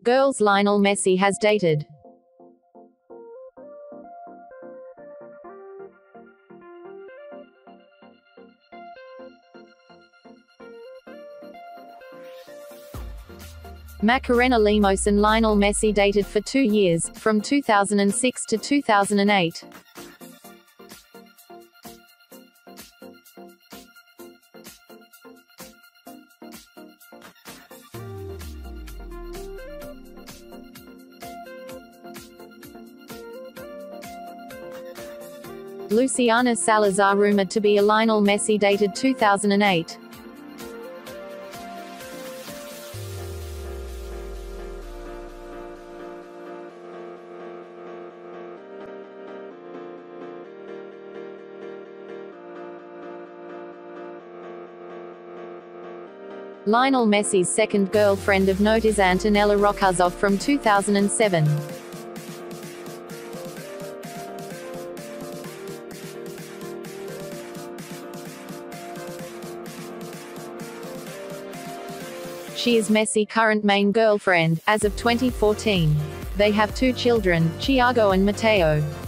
Girls Lionel Messi has dated. Macarena Lemos and Lionel Messi dated for 2 years, from 2006 to 2008. Luciana Salazar rumored to be a Lionel Messi dated 2008. Lionel Messi's second girlfriend of note is Antonella Roccuzzo from 2007. She is Messi's current main girlfriend, as of 2014. They have 2 children, Thiago and Matteo.